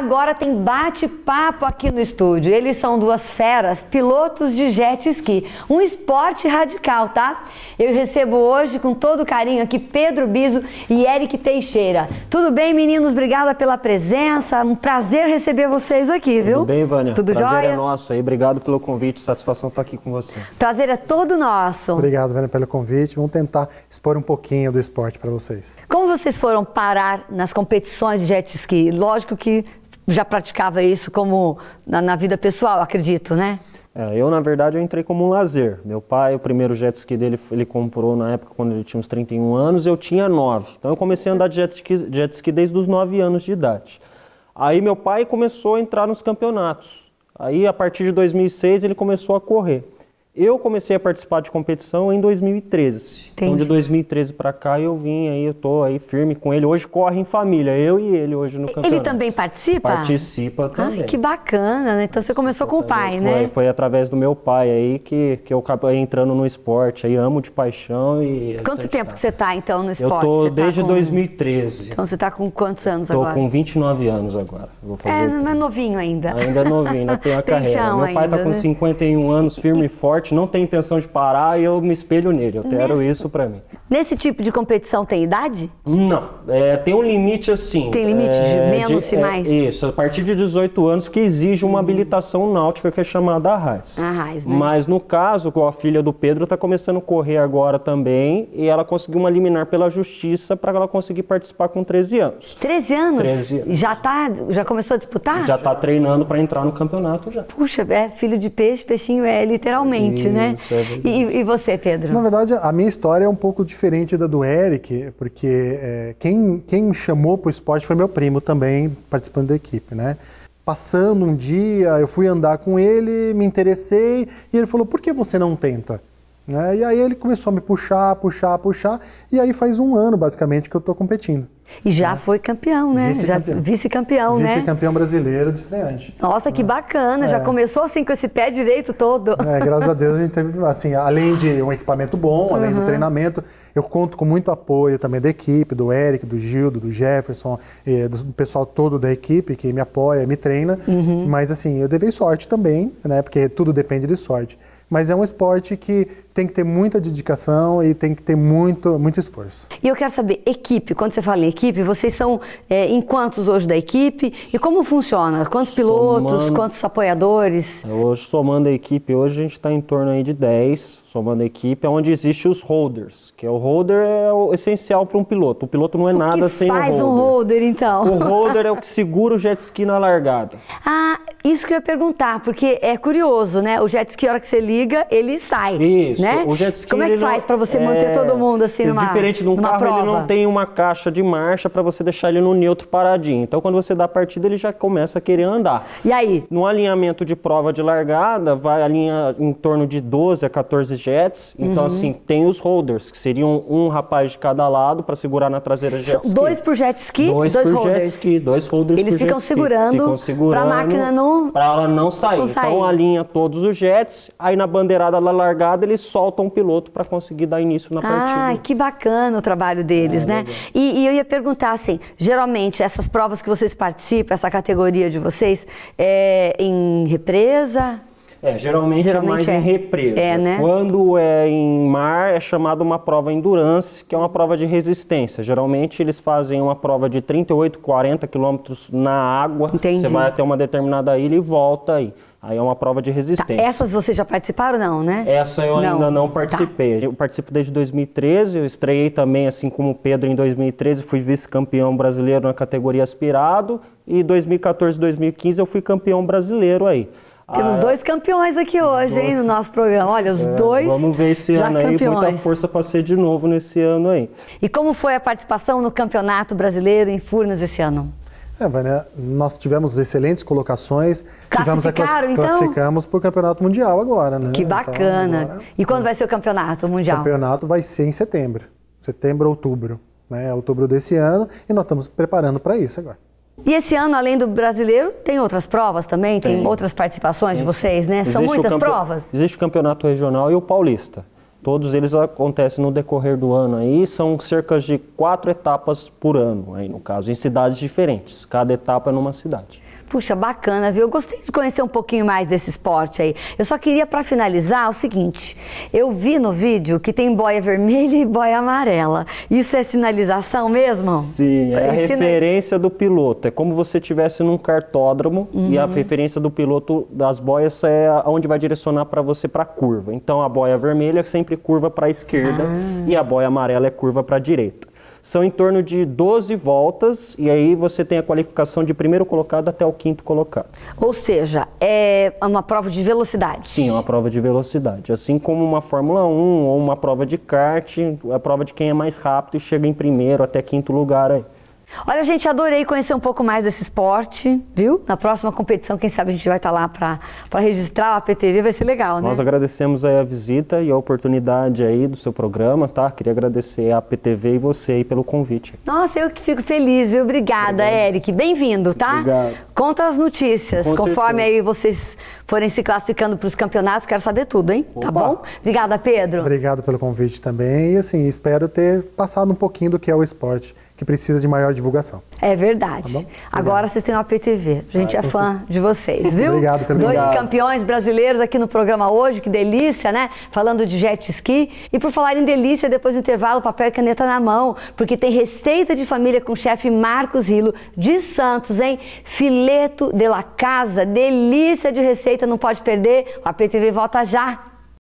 Agora tem bate-papo aqui no estúdio. Eles são duas feras, pilotos de jet ski. Um esporte radical, tá? Eu recebo hoje com todo carinho aqui Pedro Biso e Eric Teixeira. Tudo bem, meninos? Obrigada pela presença. Um prazer receber vocês aqui, viu? Tudo bem, Vânia? Tudo jóia? Prazer é nosso aí. Obrigado pelo convite. Satisfação estar aqui com você. Prazer é todo nosso. Obrigado, Vânia, pelo convite. Vamos tentar expor um pouquinho do esporte para vocês. Como vocês foram parar nas competições de jet ski? Lógico que já praticava isso como na vida pessoal, acredito, né? Eu, na verdade, eu entrei como um lazer. Meu pai, o primeiro jet ski dele, ele comprou na época quando ele tinha uns 31 anos, eu tinha 9. Então eu comecei a andar de jet ski desde os 9 anos de idade. Aí meu pai começou a entrar nos campeonatos. Aí, a partir de 2006, ele começou a correr. Eu comecei a participar de competição em 2013. Entendi. Então, de 2013 para cá, eu vim aí, eu tô aí firme com ele. Hoje corre em família, eu e ele hoje no campeonato. Ele também participa? Participa também. Ai, que bacana, né? Então, você começou com o pai, né? Foi através do meu pai aí que eu acabei entrando no esporte. Aí amo de paixão e... Quanto tempo que você tá, então, no esporte? Eu tô desde 2013. Então, você tá com quantos anos agora? Tô com 29 anos agora. Vou fazer não é novinho ainda. Ainda é novinho, ainda tenho a carreira. Chão meu pai ainda, tá com né? 51 anos, firme e forte, não tem intenção de parar e eu me espelho nele, eu quero isso pra mim. Nesse tipo de competição tem idade? Não, tem um limite assim. Tem limite de menos e mais? Isso, a partir de 18 anos que exige uma habilitação náutica que é chamada ARRAS. ARRAS, né? Mas no caso, a filha do Pedro tá começando a correr agora também e ela conseguiu uma liminar pela justiça para ela conseguir participar com 13 anos. 13 anos? 13 anos. Já começou a disputar? Já tá treinando para entrar no campeonato já. Puxa, filho de peixe, peixinho literalmente, né? E você, Pedro? Na verdade, a minha história é um pouco diferente da do Eric, porque quem me chamou para o esporte foi meu primo também, participando da equipe, né? Passando um dia, eu fui andar com ele, me interessei, e ele falou, por que você não tenta? Né? E aí ele começou a me puxar, e aí faz um ano, basicamente, que eu estou competindo. E já foi campeão, né? Vice-campeão, né? Vice-campeão brasileiro de estreante. Nossa, que bacana! Já começou assim com esse pé direito todo. Graças a Deus a gente teve, assim, além de um equipamento bom, além do treinamento, eu conto com muito apoio também da equipe, do Eric, do Gildo, do Jefferson, do pessoal todo da equipe que me apoia, me treina. Mas assim, eu levei sorte também, né? Porque tudo depende de sorte. Mas é um esporte que tem que ter muita dedicação e tem que ter muito esforço. E eu quero saber, equipe, quando você fala em equipe, vocês são em quantos hoje da equipe? E como funciona? Quantos pilotos, quantos apoiadores? Hoje, somando a equipe, hoje a gente está em torno aí de 10, somando a equipe, onde existem os holders, que o holder é o essencial para um piloto. O piloto não é nada sem o holder. O que faz um holder, então? O holder é o que segura o jet ski na largada. Ah, isso que eu ia perguntar, porque é curioso, né? O jet ski, a hora que você liga, ele sai. Isso. Né? O jet ski, como é que faz para você manter todo mundo assim numa prova? Diferente de um carro, ele não tem uma caixa de marcha para você deixar ele no neutro paradinho. Então, quando você dá a partida, ele já começa a querer andar. E aí? No alinhamento de prova de largada, vai alinhar em torno de 12 a 14 jets. Então, assim, tem os holders, que seriam um rapaz de cada lado para segurar na traseira do jet ski. São 2 por jet ski, 2 holders. Jet ski, 2 holders Eles ficam segurando para a máquina para ela não sair. Então, alinha todos os jets, aí na bandeirada da largada, eles soltam o piloto para conseguir dar início na partida. Ah, que bacana o trabalho deles, né? E eu ia perguntar assim, geralmente essas provas que vocês participam, essa categoria de vocês, é em represa? Geralmente é mais em represa. Né? Quando é em mar, é chamada uma prova endurance, que é uma prova de resistência. Geralmente eles fazem uma prova de 38, 40 quilômetros na água. Entendi. Você vai até uma determinada ilha e volta aí. Aí é uma prova de resistência. Tá. Essas vocês já participaram, não, né? Essa eu ainda não participei. Tá. Eu participo desde 2013, eu estreiei também, assim como o Pedro, em 2013, fui vice-campeão brasileiro na categoria aspirado, e 2014 e 2015 eu fui campeão brasileiro aí. Temos 2 campeões aqui hoje, hein, no nosso programa. Olha, os 2 vamos ver esse ano aí, muita força para ser de novo nesse ano aí. E como foi a participação no Campeonato Brasileiro em Furnas esse ano? Vânia, nós tivemos excelentes colocações. Classificamos para o Campeonato Mundial agora, né? Que bacana. Então, e quando vai ser o Campeonato Mundial? O campeonato vai ser em setembro, outubro, né? Outubro desse ano, e nós estamos preparando para isso agora. E esse ano, além do brasileiro, tem outras provas também? Tem outras participações de vocês, né? São muitas provas? Existe o campeonato regional e o paulista. Todos eles acontecem no decorrer do ano aí, são cerca de 4 etapas por ano, aí no caso, em cidades diferentes. Cada etapa é numa cidade. Puxa, bacana, viu? Eu gostei de conhecer um pouquinho mais desse esporte aí. Eu só queria, para finalizar, o seguinte. Eu vi no vídeo que tem boia vermelha e boia amarela. Isso é sinalização mesmo? Sim, é a referência do piloto. É como se você estivesse num kartódromo e a referência do piloto das boias é onde vai direcionar para você para a curva. Então, a boia vermelha é sempre curva para a esquerda e a boia amarela é curva para a direita. São em torno de 12 voltas e aí você tem a qualificação de primeiro colocado até o quinto colocado. Ou seja, é uma prova de velocidade. Sim, é uma prova de velocidade. Assim como uma Fórmula 1 ou uma prova de kart, é a prova de quem é mais rápido e chega em primeiro até quinto lugar aí. Olha, gente, adorei conhecer um pouco mais desse esporte, viu? Na próxima competição, quem sabe a gente vai estar lá para registrar a APTV, vai ser legal, né? Nós agradecemos aí a visita e a oportunidade aí do seu programa, tá? Queria agradecer a APTV e você aí pelo convite. Nossa, eu que fico feliz, viu? Obrigada, Eric. Bem-vindo, tá? Obrigado. Conta as notícias, conforme certeza. aí vocês forem se classificando para os campeonatos, quero saber tudo, hein? Tá bom? Obrigada, Pedro. Obrigado pelo convite também e assim, espero ter passado um pouquinho do que é o esporte, que precisa de maior divulgação. É verdade. Tá agora vocês têm uma APTV. A gente é fã de vocês, viu? Obrigado pelo Dois convite. campeões brasileiros aqui no programa hoje, que delícia, né? Falando de jet ski. E por falar em delícia, depois do intervalo, papel e caneta na mão, porque tem receita de família com o chefe Marcos Rilo de Santos, hein? Fileto de la casa, delícia de receita, não pode perder. O APTV volta já.